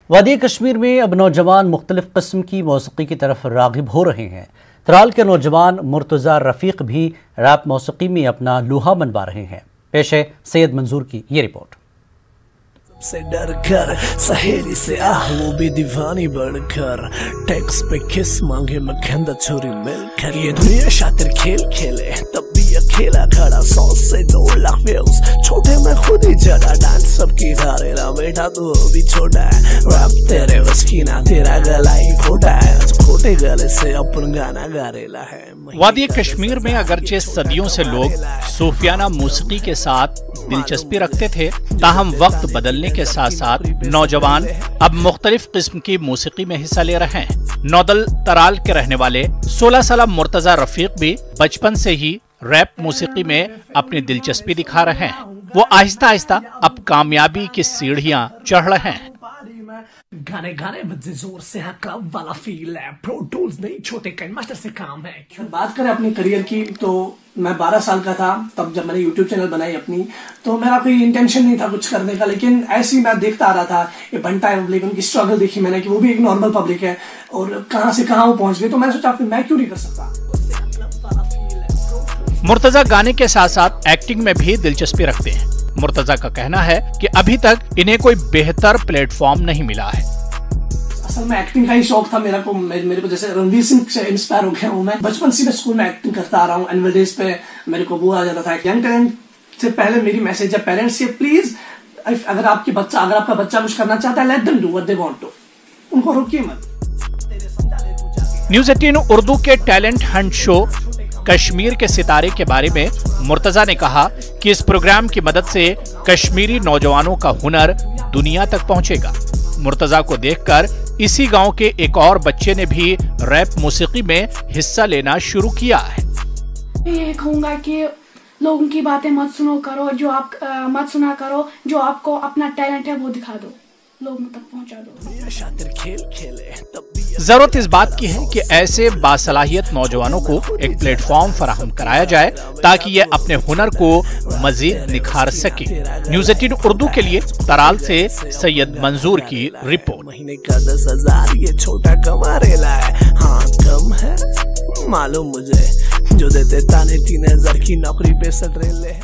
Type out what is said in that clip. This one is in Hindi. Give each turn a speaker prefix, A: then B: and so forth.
A: वादी कश्मीर में अब नौजवान मुख्तलिफ किस्म की मौसीकी की तरफ राग़िब हो रहे हैं। त्राल के नौजवान मुर्तज़ा रफ़ीक भी रैप मौसीकी में अपना लूहा मनवा रहे हैं। पेश है सैयद मंजूर की ये रिपोर्ट।
B: से डर कर सहेली से वो भी दीवानी बढ़कर टैक्स पे किस मांगे मैं कहंदा छोरी मिलकर ये दुनिया शातिर खेल खेले तब भी अकेला खड़ा 100 से 2 लाख व्यूज छोटे में खुद ही जगह डांस सबकी धारेला बेटा तू भी छोटा है रैप तेरे बस की ना तेरा गला ही खोटा है खोटे गले से अपन गाना गारेला है।
C: वादी कश्मीर में अगरचे सदियों से लोग सूफियाना मौसीकी के साथ दिलचस्पी रखते थे, ताहम वक्त बदलने के साथ साथ नौजवान अब मुख्तलिफ किस्म की मौसीकी में हिस्सा ले रहे हैं। नौदल तराल के रहने वाले 16 साल मुर्तज़ा रफ़ीक भी बचपन से ही रैप मौसीकी में अपनी दिलचस्पी दिखा रहे हैं। वो आहिस्ता आहिस्ता अब कामयाबी की सीढ़ियां चढ़ रहे हैं।
B: गाने गाने बजे जोर से है, क्लब वाला फील है, प्रो टूल्स नहीं छोटे कैन मास्टर से काम है। बात करें अपने करियर की तो मैं 12 साल का था तब जब मैंने यूट्यूब चैनल बनाई अपनी, तो मेरा कोई इंटेंशन नहीं था कुछ करने का, लेकिन ऐसे ही मैं देखता आ रहा था ये बंटा पब्लिक, उनकी स्ट्रगल देखी मैंने कि वो भी एक नॉर्मल पब्लिक है और कहां से कहां वो पहुंच गए, तो मैं सोचा मैं क्यों नहीं कर सकता।
C: मुर्तज़ा गाने के साथ साथ एक्टिंग में भी दिलचस्पी रखते हैं। मुर्तज़ा का कहना है कि अभी तक इन्हें कोई बेहतर प्लेटफॉर्म नहीं मिला है।
B: असल में एक्टिंग का ही शौक था मेरे को जैसे रणवीर सिंह से इंस्पायर हो गया हूँ मैं। बचपन से मैं स्कूल में एक्टिंग करता आ रहा हूँ। एनुअल डेज पे मेरे को वो आ जाता था। यंग टैलेंट से पहले मेरी मैसेज है पेरेंट्स से, प्लीज अगर आपका बच्चा कुछ करना चाहता है, let them do what they want to, उनको रोकिए मत।
C: न्यूज़ 18 उर्दू के टैलेंट हंट शो कश्मीर के सितारे के बारे में मुर्तज़ा ने कहा कि इस प्रोग्राम की मदद से कश्मीरी नौजवानों का हुनर दुनिया तक पहुंचेगा। मुर्तज़ा को देखकर इसी गांव के एक और बच्चे ने भी रैप मौसीकी में हिस्सा लेना शुरू किया है।
D: ये कहूँगा कि लोगों की बातें मत सुनो करो, मत सुना करो, जो आपको अपना टैलेंट है वो दिखा दो, लोगों तक पहुंचा दो।
C: जरूरत इस बात की है कि ऐसे बासलाहियत नौजवानों को एक प्लेटफॉर्म फराहम कराया जाए ताकि ये अपने हुनर को मजीद निखार सके। न्यूज़ 18 उर्दू के लिए तराल से सैयद मंजूर की रिपोर्ट।
B: महीने का 10,000 ये छोटा कमारेला है, हाँ कम है मालूम मुझे, जो देते ताने 3,000 की नौकरी पे सटरेले।